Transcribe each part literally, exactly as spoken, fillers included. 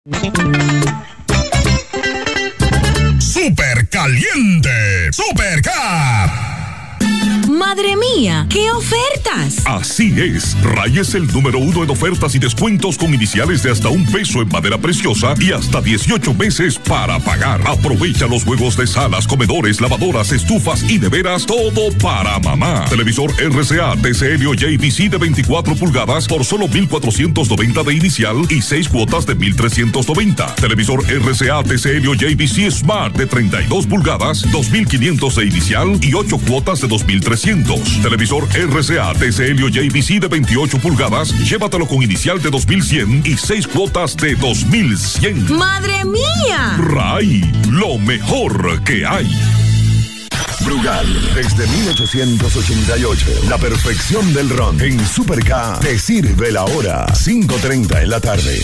Super caliente, Super Cap. ¡Madre mía! ¡Qué ofertas! Así es, Ray es el número uno en ofertas y descuentos con iniciales de hasta un peso en madera preciosa y hasta dieciocho meses para pagar. Aprovecha los juegos de salas, comedores, lavadoras, estufas y neveras, todo para mamá. Televisor R C A T C L o J V C de veinticuatro pulgadas por solo mil cuatrocientos noventa de inicial y seis cuotas de mil trescientos noventa. Televisor R C A T C L o J V C Smart de treinta y dos pulgadas, dos mil quinientos de inicial y ocho cuotas de dos mil trescientos. Televisor R C A T C L o J V C de veintiocho pulgadas, llévatelo con inicial de dos mil cien y seis cuotas de dos mil cien. ¡Madre mía! Ray, lo mejor que hay. Brugal, desde mil ochocientos ochenta y ocho, la perfección del ron. En Super K te sirve la hora, cinco treinta en la tarde.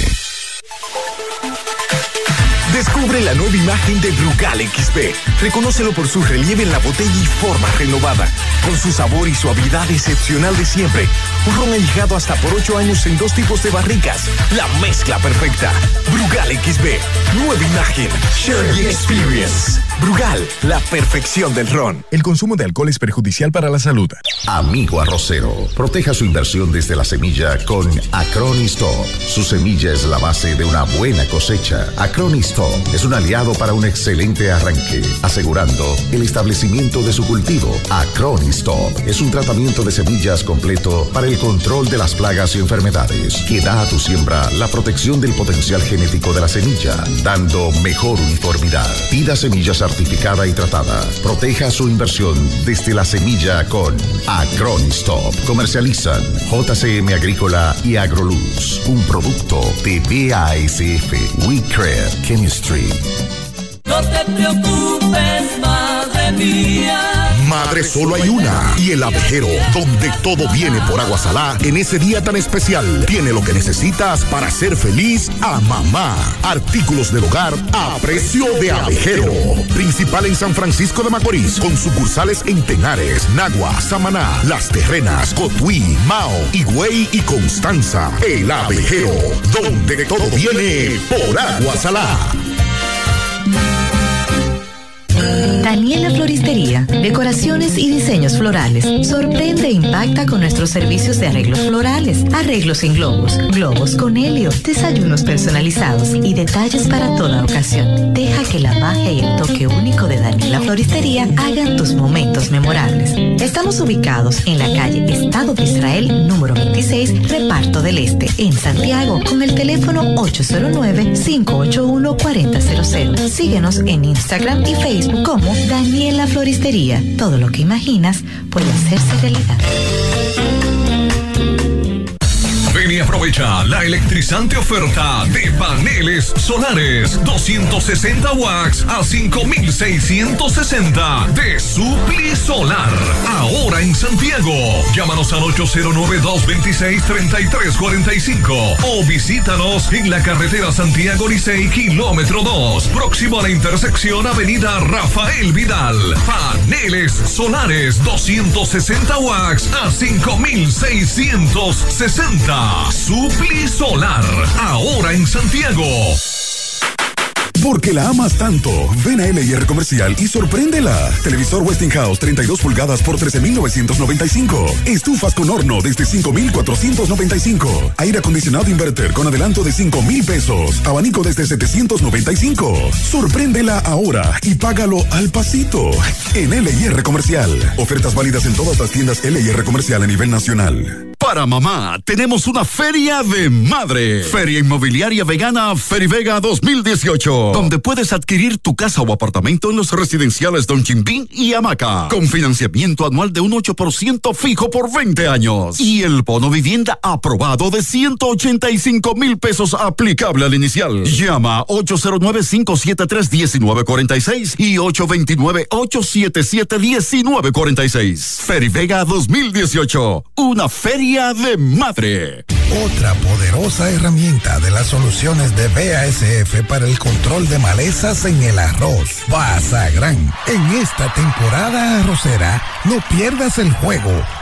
Descubre la nueva imagen de Brugal X B. Reconócelo por su relieve en la botella y forma renovada. Con su sabor y suavidad excepcional de siempre. Un ron añejado hasta por ocho años en dos tipos de barricas. La mezcla perfecta. Brugal X B. Nueva imagen. Share the experience. Brugal, la perfección del ron. El consumo de alcohol es perjudicial para la salud. Amigo arrocero, proteja su inversión desde la semilla con Acronistop. Su semilla es la base de una buena cosecha. Acronistop es un aliado para un excelente arranque, asegurando el establecimiento de su cultivo. Acronistop es un tratamiento de semillas completo para el control de las plagas y enfermedades, que da a tu siembra la protección del potencial genético de la semilla, dando mejor uniformidad. Pida semillas certificada y tratada. Proteja su inversión desde la semilla con Acronistop. Comercializan J C M Agrícola y Agroluz, un producto de B A S F. We Create Chemistry. No te preocupes, madre mía. Madre solo hay una, y el Abejero, donde todo viene por agua salá, en ese día tan especial, tiene lo que necesitas para ser feliz a mamá. Artículos del hogar a precio de Abejero. Principal en San Francisco de Macorís, con sucursales en Tenares, Nagua, Samaná, Las Terrenas, Cotuí, Mao, Higüey y Constanza. El Abejero, donde todo viene por agua salá. Daniela Floristería, decoraciones y diseños florales. Sorprende e impacta con nuestros servicios de arreglos florales, arreglos en globos, globos con helio, desayunos personalizados y detalles para toda ocasión. Deja que la magia y el toque único de Daniela Floristería hagan tus momentos memorables. Estamos ubicados en la calle Estado de Israel, número veintiséis, Reparto del Este, en Santiago, con el teléfono ocho cero nueve, cinco ocho uno, cuatro cero cero. Síguenos en Instagram y Facebook como Daniela Floristería. Todo lo que imaginas puede hacerse realidad. Ven y aprovecha la electrizante oferta de paneles solares doscientos sesenta watts a cinco mil seiscientos sesenta de Supli Solar. Ahora en Santiago. Llámanos al ocho cero nueve, dos dos seis, tres tres cuatro cinco o visítanos en la carretera Santiago Licey, kilómetro dos, próximo a la intersección Avenida Rafael Vidal. Paneles solares doscientos sesenta watts a cinco mil seiscientos sesenta. Supli Solar, ahora en Santiago. Porque la amas tanto, ven a L y R Comercial y sorpréndela. Televisor Westinghouse treinta y dos pulgadas por trece mil novecientos noventa y cinco. Estufas con horno desde cinco mil cuatrocientos noventa y cinco. Aire acondicionado inverter con adelanto de cinco mil pesos. Abanico desde setecientos noventa y cinco. Sorpréndela ahora y págalo al pasito. En L y R Comercial. Ofertas válidas en todas las tiendas L y R Comercial a nivel nacional. Para mamá, tenemos una feria de madre. Feria Inmobiliaria Vegana Ferivega dos mil dieciocho. Donde puedes adquirir tu casa o apartamento en los residenciales Don Chimbín y Hamaca. Con financiamiento anual de un ocho por ciento fijo por veinte años. Y el bono vivienda aprobado de ciento ochenta y cinco mil pesos aplicable al inicial. Llama ocho cero nueve, cinco siete tres, uno nueve cuatro seis y ocho dos nueve, ocho siete siete, uno nueve cuatro seis. Ferivega dos mil dieciocho. Una feria de madre. Otra poderosa herramienta de las soluciones de B A S F para el control de malezas en el arroz. Vasagran. En esta temporada arrocera, no pierdas el juego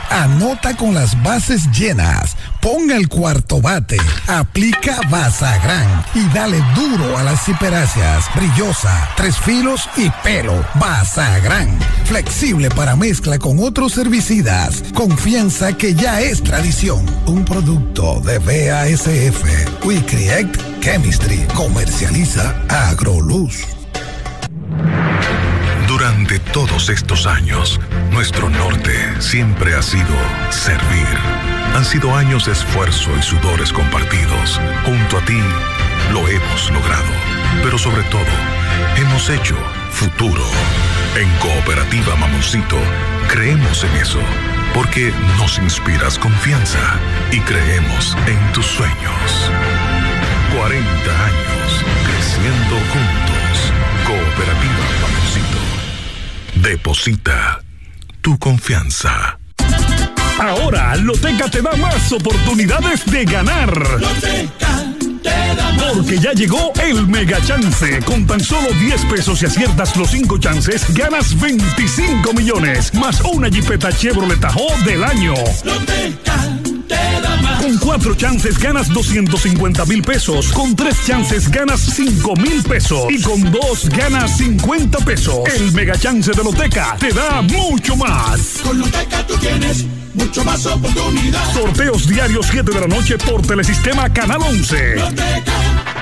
Anota con las bases llenas. Ponga el cuarto bate. Aplica Vasagrán y dale duro a las ciperáceas. Brillosa, tres filos y pelo. Vasagrán. Flexible para mezcla con otros herbicidas. Confianza que ya es tradición. Un producto de B A S F. We Create Chemistry. Comercializa Agroluz. Durante todos estos años, nuestro norte siempre ha sido servir. Han sido años de esfuerzo y sudores compartidos. Junto a ti, lo hemos logrado. Pero sobre todo, hemos hecho futuro. En Cooperativa Mamoncito, creemos en eso, porque nos inspiras confianza y creemos en tus sueños. cuarenta años, creciendo juntos. Cooperativa Mamoncito. Deposita tu confianza. Ahora, Loteca te da más oportunidades de ganar. Loteca te da más. Porque ya llegó el Mega Chance. Con tan solo diez pesos y aciertas los cinco chances, ganas veinticinco millones. Más una Jeepeta Chevrolet Tahoe del año. Loteca te da más. Con cuatro chances ganas doscientos cincuenta mil pesos. Con tres chances ganas cinco mil pesos. Y con dos ganas cincuenta pesos. El Mega Chance de Loteca te da mucho más. Con Loteca tú tienes mucho más oportunidad. Sorteos diarios siete de la noche por Telesistema Canal once. Loteca.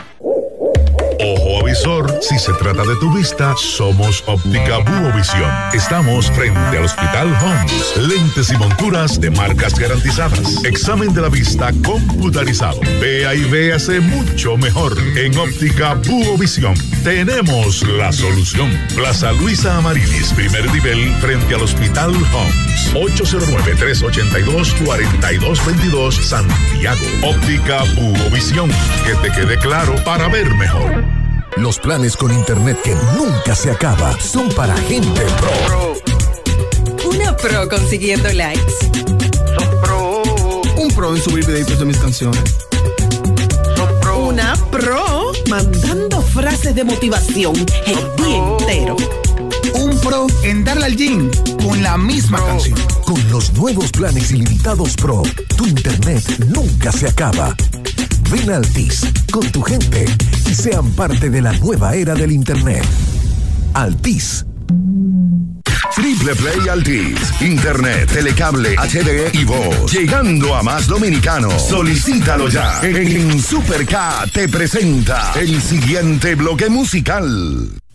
Ojo avisor, si se trata de tu vista, somos Óptica Búho Visión. Estamos frente al Hospital Homs. Lentes y monturas de marcas garantizadas. Examen de la vista computarizado. Vea y véase mucho mejor. En Óptica Búho Visión tenemos la solución. Plaza Luisa Amarilis, primer nivel, frente al Hospital Homs. ocho cero nueve, tres ocho dos, cuatro dos dos dos, Santiago. Óptica Búho Visión. Que te quede claro para ver mejor. Los planes con internet que nunca se acaba son para gente pro. Una pro consiguiendo likes. Son pro. Un pro en subir videitos de mis canciones. Son pro. Una pro mandando frases de motivación el día entero. Un pro en darle al gym con la misma canción. Con los nuevos planes ilimitados Pro, tu internet nunca se acaba. Ven a Altis con tu gente y sean parte de la nueva era del internet. Altis. Triple Play Altis. Internet, telecable, H D y voz. Llegando a más dominicanos. Solicítalo ya. En Super K te presenta el siguiente bloque musical.